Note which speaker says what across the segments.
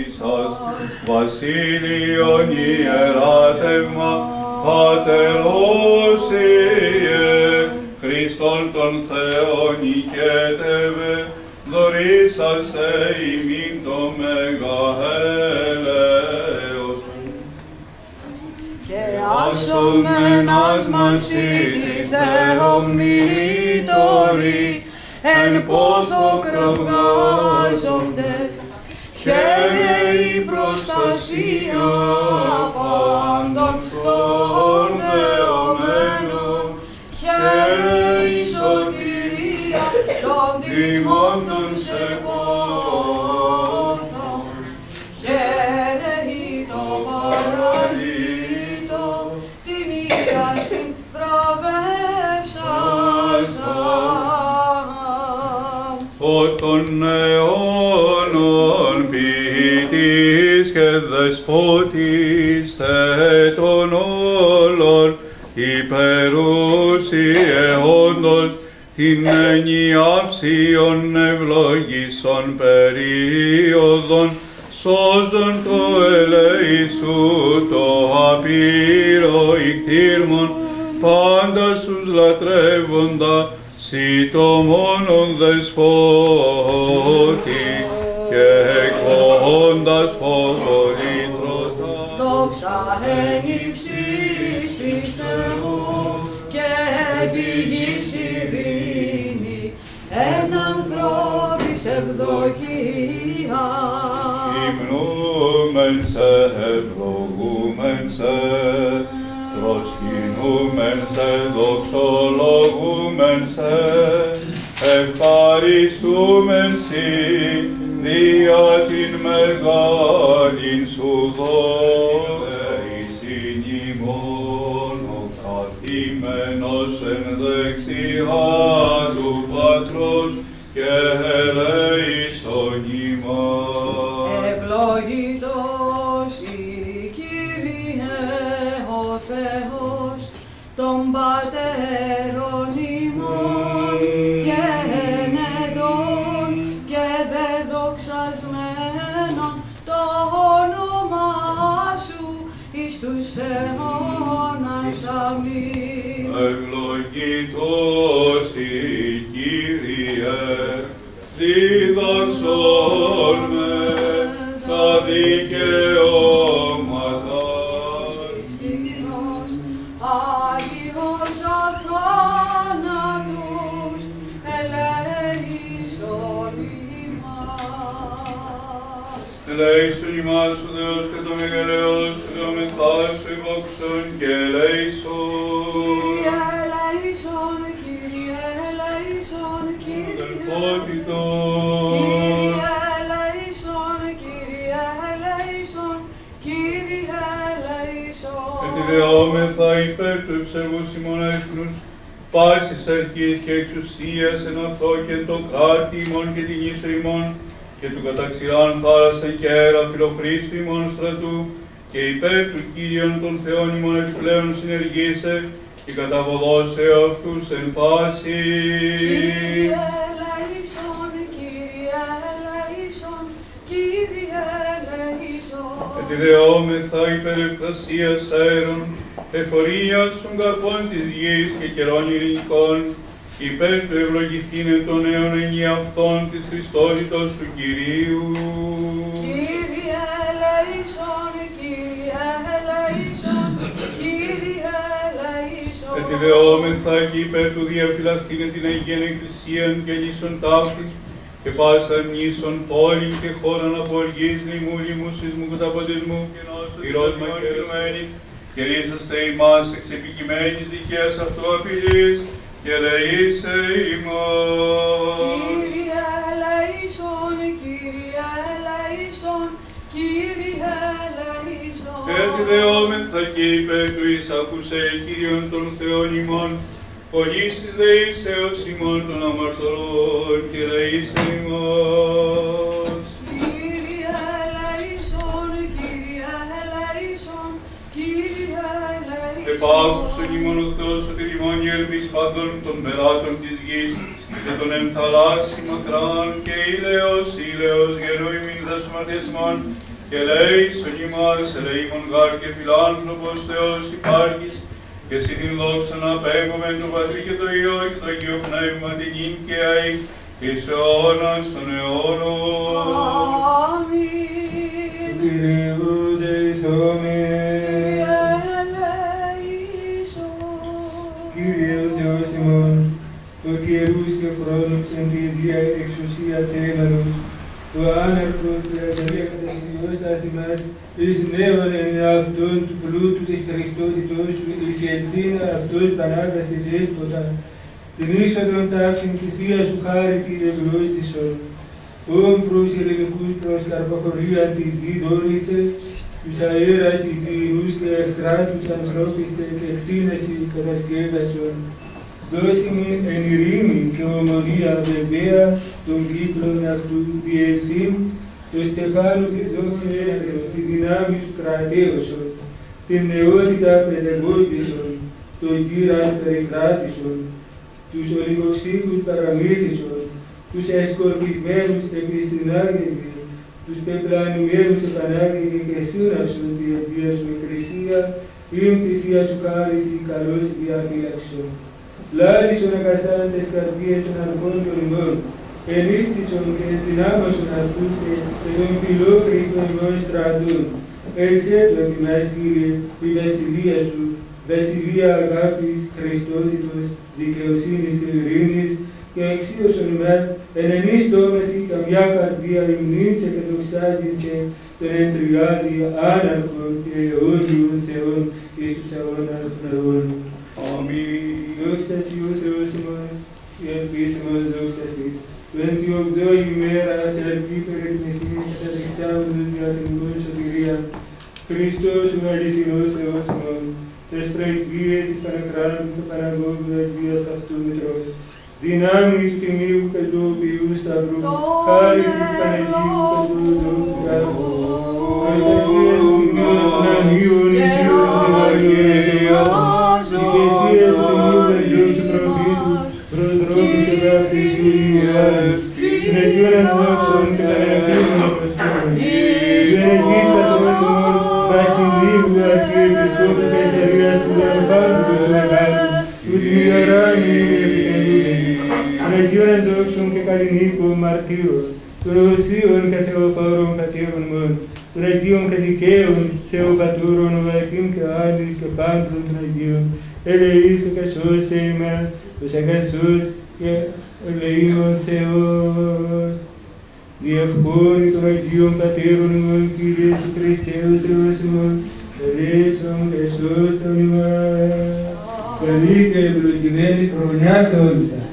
Speaker 1: σας, βασίλειον ιεράτευμα, Πατερός Ιε, Χριστόν τον Θεόν οικέτευε, δωρήσαστε ημίν το μεγαέλεος.
Speaker 2: Και άσομενας μας ήλθει θεομήτωροι, εν πόθο κραυγάζοντες, χαίρε η προστασία πάντων των δεωμένων, χαίρε η σωτηρία των τιμώντων σε πόθο, χαίρε η το παραλύτω, την ίαση προβεύσασαν.
Speaker 1: Ο των αιώνων ποιητής και δεσπότης θέτων όλων, υπερουσιεόντος την ενιαύσιον ευλογήσων περίοδων, σώζον το ελεησού το απείρο ικτήρμον, πάντα στους λατρεύοντα, σοι το μόνον δεσπότη και εκχώντας φοβολήτρωτα.
Speaker 2: Δόξα εν υψής της Θεού και επί γης ειρήνη, εν ανθρώπης ευδοκία.
Speaker 1: Υμνούμεν σε, ευλογούμεν σε, προσκυνούμεν σε, δοξολογούμεν σε, ευχαριστούμεν σοι, δια την μεγάλην σου δωρεήσιν ημών, ο καθήμενος εν δεξιά του Πατρός και ελέησον ημάς.
Speaker 2: Ευλογητός η Κύριε ο Θεός των πατέρων ημών και ενετών και δεδοξασμένων το όνομα σου εις τους αιώνας. Αμήν.
Speaker 1: Ευλογητός η Κύριε, δίδαξον με τα δικαιώματα.
Speaker 2: Άγιος αθάνατος, ελέησον ημάς.
Speaker 1: Ελέησον ημάς ο Θεός και το μεγαλέος σου, δεομεθά σου υπόξον και ελέησον.
Speaker 2: Κύριε ελέησον, Κύριε ελέησον, Κύριε.
Speaker 1: Αδελφότητο.
Speaker 2: Κύριε ελέησον, Κύριε ελέησον, Κύριε ελέησον.
Speaker 1: Ετιδεόμεθα υπέρ του ευσεβούς ημών έθνους, πάσης αρχής και εξουσίας εν αυτό και εν το κράτη ημών και την ίσο ημών, και του καταξηράν θάλασσαν και αέρα φιλοχρήστου ημών στρατού, και υπέρ του Κύριον των Θεών ημών επιπλέον συνεργήσε, και καταβοδώσε αυτούς εν πάση.
Speaker 2: Κύριε ελέησον, Κύριε ελέησον, Κύριε ελέησον.
Speaker 1: Ετιδεόμεθα υπέρ ευκρασίας αέρων, εφορίας των καρπών της γης και καιρών ειρηνικών, υπέρ του ευλογηθήνε των νέων ενιαυτών της Χριστότητος του Κυρίου.
Speaker 2: Κύριε ελέησον, Κύριε ελέησον, Κύριε ελέησον.
Speaker 1: Ετιδεόμεθα και υπέρ του διαφυλαχθήνε την Αγίαν Εκκλησίαν και λύσον ταύτης, και πάσαν νήσων πόλην και χώραν από οργής, λοιμού, λοιμού, σεισμού, καταποντισμού, και νόσου, πυρός μακελουμένη, και ρίσαστε ημάς εξ επικειμένης δικαίας αυτού απειλής, και ελεήσε ημάς.
Speaker 2: Κύριε ελέησον, Κύριε ελέησον, Κύριε ελέησον.
Speaker 1: Ετιδεόμεθα και υπέρ του εισακούσε Κύριον των Θεών ημών, πονήσεις δεήσεως ημών των αμαρτωρών, και ελεήσε ημάς.
Speaker 2: Κύριε ελέησον, Κύριε ελέησον, Κύριε ελέησον.
Speaker 1: Επάκουσον ημών ο Θεός σωτήρ ημών η ελπίς πάντων των πελάτων της γης, και τον ενθαλάσσι μακράν και ήλαιος γεννού ημίν δας αμαρτίας ημών, και λέησον ημάς, ελεήμων γάρ και φιλάνθρωπος Θεός υπάρχεις, και εσύ την δόξα να απέγγομεν το Πατρί και το Υιό και το Αγίο Πνεύμα την νυν και αεί, εις αιώνας των αιώνων.
Speaker 2: Αμήν.
Speaker 3: Κυρίου δεηθόμεν. Κύριε Θεός ημών, ο καιρούς και χρόνους εν τη Δία εξουσία θέμενος, ο άναρχος διατελέχοντας Υιός ημάς, εις νέον εν αυτόν του πλούτου της Χριστότητός σου, εις ελθύνα αυτός παράγας τη δέσποτα, την είσοδον τάξην της Θείας σου χάρητη ευλόγησον. Ον προς ελληνικούς προς καρποφορίαν τη γη δόνησες, τους αέρας ηθιηρούς και εχθράτους ανθρώπιστε και κτίνεσι κατασκεύασον. Δώσει μην εν ειρήνη και ομονία βεβαία των κύκλων αυτού διελθύν, το στεφάνου της δόξης Έθρος, τη δυνάμει σου κρατέωσον, την νεότητα παιδεγώγησον, τον γύραν περικράτησον, τους ολιγοξύχους παραμύθισον, τους εσκορπισμένους επισυνάγγελοι, τους πεπλανημένους επανάγγελοι και σύναυσον τη Αγία σου Εκκλησία, ειν τη Θεία σου χάρητη καλώς διαφύλαξον. Λάρισον αγαθάν τες καρδίες των αρχών των ημών, ενίστησον και ενδυνάμωσον αυτούς και των φιλόκριτων ημών στρατών. Ελθέτω εμάς, Κύριε, η βασιλεία σου, βασιλεία αγάπης, Χριστότητος, δικαιοσύνης και ειρήνης, και εξίωσον ημάς εν ενίστομεθη καμιά καρδία υμνήσε και δοξάζησε τον εν τριάδη άναρχον και αιώνιον Θεόν εις τους αγώνας των αιώνων.
Speaker 1: Αμήν.
Speaker 3: Δόξα Σοι ο Θεός ημών, και ελπίσιμος δόξα Σοι. Το εν τη ογδόη ημέρα σε αρκή περιτμησή καταδειξάμενος δια την ημών σωτηρία. Χριστός ο αληθινός Θεός ημών, τες προεκβίες εις Παναχράντου και Παναγώγου Αγίας αυτού Μητρός. Δυνάμει του Τιμίου και του Ποιού Σταυρού, χάρη του Παναγίου και του Δόκου Γράφου. Προστασία του Τιμίου των Αγίων Ισίων και Αγίων Θεός, ηγεσία του Τιμίου Παιδιού του Προφήτου, προδρόμου και βάπτισου Ιωάννου, των Αγίων Αντόξων και των Αγίων Αποστόλων, του Ενεργής Πατρός ημών, Βασιλείου Αρχιεπισκόπου Κεσαρίας του Αρχάγου του Μεγάλου, του Τιμιωράνου των Αγίων Αντόξων και Καλλινίκων Μαρτύρων, των Οσίων και Θεοφόρων Πατήρων μόν, των Αγίων και Δικαίων Θεοπατούρων, Οακήμ και Άννης και πάντων των Αγίων, ελεήσου και σώσε ημάς, τους αγαθούς και ελεήμων Θεός. Διευχώνει των Αγίων Πατήρων ημών, Κύριε Σου Χριστέ ο Θεός ημών, ελεήσον και σώσον ημάς. Καλή και ευλογημένη χρονιά σε όλους σας.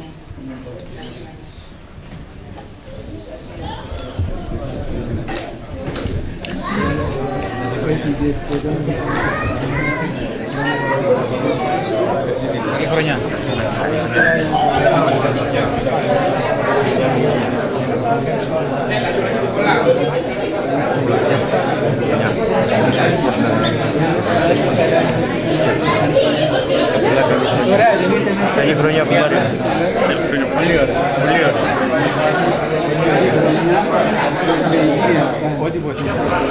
Speaker 4: Καλή χρονιά. Καλή χρονιά, κουμπάρι. Πολύ ωραία. Πολύ ωραία. Ό,τι βοηθήσει.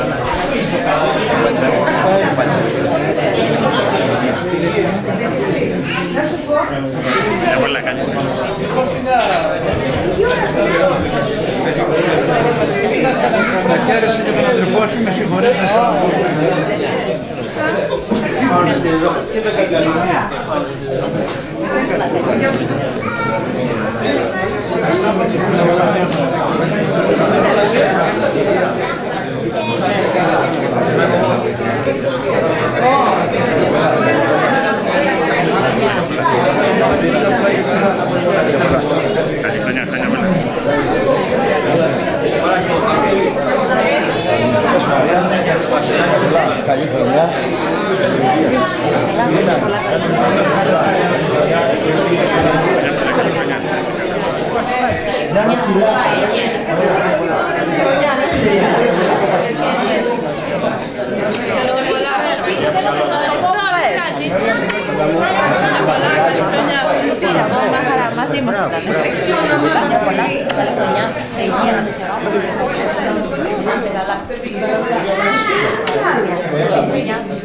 Speaker 4: Πολλά κάνει. Να χαίρεσαι και τον αδερφό σου, με συγχωρείς να
Speaker 5: Καλή χρονιά.
Speaker 6: Μαζί μας ήταν. Καλή χρονιά. Υγεία να το χαιρόμαστε.
Speaker 2: Καλά, δεν πήγε.